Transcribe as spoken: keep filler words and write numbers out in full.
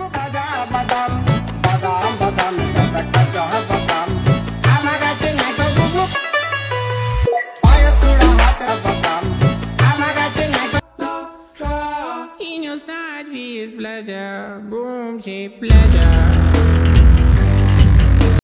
badam, badam, badam, kata kaca badam. Amagatin na kagugup. Fire to the heart of badam. Amagatin na kagugup. In your snide, his pleasure, boom, she pleasure.